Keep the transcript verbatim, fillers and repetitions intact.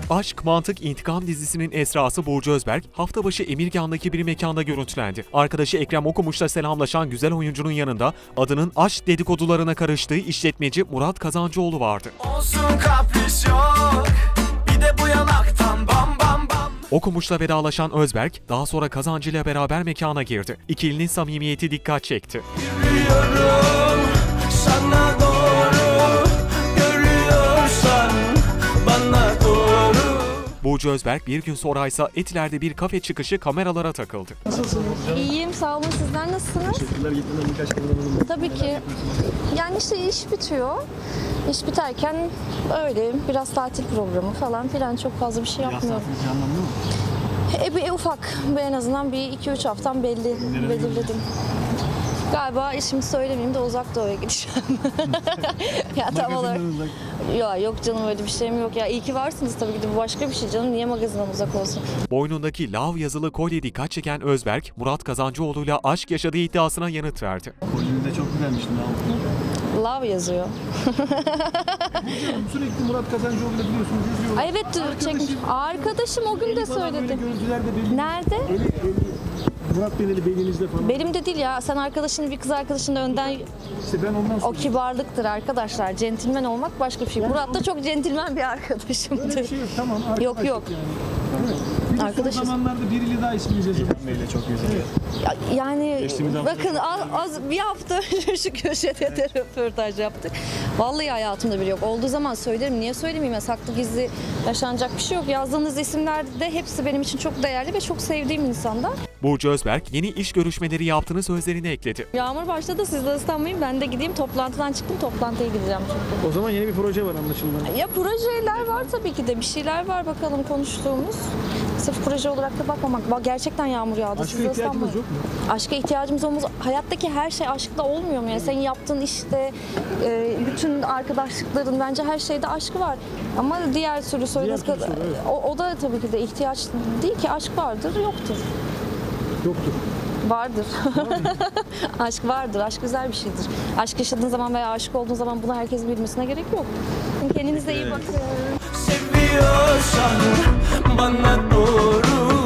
Aşk, Mantık, İntikam dizisinin esrası Burcu Özberk, hafta başı Emirgan'daki bir mekanda görüntülendi. Arkadaşı Ekrem Okumuş'la selamlaşan güzel oyuncunun yanında adının aşk dedikodularına karıştığı işletmeci Murat Kazancıoğlu vardı. Olsun kapris yok, bir de bu yanaktan bam bam bam. Okumuş'la vedalaşan Özberk, daha sonra Kazancı ile beraber mekana girdi. İkilinin samimiyeti dikkat çekti. Yürüyorum sana doğru, görüyorsan bana doğru. Burcu Özberk bir gün sonra ise Etiler'de bir kafe çıkışı kameralara takıldı. Nasılsınız? İyiyim, sağ olun. Sizler nasılsınız? Teşekkürler. Gitmeden birkaç kelime alalım. Tabii ki. Yani işte iş bitiyor. İş biterken öyle biraz tatil programı falan filan, çok fazla bir şey yapmıyorum. Yaz tatili planlanıyor mu? E, bir, ufak, en azından bir iki üç haftam belli, belirledim. Galiba işimi söylemeyeyim de Uzak Doğu'ya gideceğim. Ya tam olarak. Ya yok canım, öyle bir şeyim yok. Ya iyi ki varsınız tabii ki de, bu başka bir şey canım. Niye magazinden uzak olsun? Boynundaki Love yazılı kolye dikkat çeken Özberk, Murat Kazancıoğlu'yla aşk yaşadığı iddiasına yanıt verdi. Kolyeniz de çok güzelmiş. Ne Love yazıyor. Sürekli Murat Kazancıoğlu'yla biliyorsunuz yazıyor. Ay evet, çek. Arkadaşım o gün de söyledi. Nerede? Eli, eli, Murat Bey'in eli belinizde falan. Benim de değil ya. Sen arkadaşını, bir kız arkadaşını önden... İşte ben ondan sonra... O kibarlıktır arkadaşlar. Centilmen olmak başka bir şey. Murat da çok centilmen bir arkadaşımdır. Öyle bir şey yok, tamam. Yok yok. Yani. Evet. Bir de Arkadaşız. son zamanlarda biriyle daha isminiz yazıldı. Bey'le çok yazıldı. Ya, yani Geçtiğimiz hafta- bakın az, az bir hafta şu köşede de röportaj yaptık. Vallahi hayatımda biri yok. Olduğu zaman söylerim. Niye söylemeyeyim? Ya, saklı gizli yaşanacak bir şey yok. Yazdığınız isimler de hepsi benim için çok değerli ve çok sevdiğim insanlar. Burcu Özberk, yeni iş görüşmeleri yaptığını sözlerine ekledi. Yağmur başladı. Siz de ıslanmayın. Ben de gideyim. Toplantıdan çıktım. Toplantıya gideceğim çünkü. O zaman yeni bir proje var anlaşılan. Ya projeler var tabii ki de. Bir şeyler var bakalım konuştuğumuz. Sırf proje olarak da bakmamak. Bak, gerçekten yağmur yağdı. Aşka Siz de ihtiyacımız ıslanmayın. yok mu? Aşka ihtiyacımız olmaz. Hayattaki her şey aşkla olmuyor mu? Yani senin yaptığın işte, e, bütün arkadaşlıkların, bence her şeyde aşkı var. Ama diğer türlü söylediğiniz Diğer türlü kadar, söyle, evet. o, o da tabii ki de ihtiyaç değil ki. Aşk vardır, yoktur. Yoktur. Vardır. Aşk vardır. Aşk güzel bir şeydir. Aşk yaşadığın zaman veya aşık olduğun zaman bunu herkesin bilmesine gerek yok. Kendinize iyi bakın. Seviyorsan bana doğru.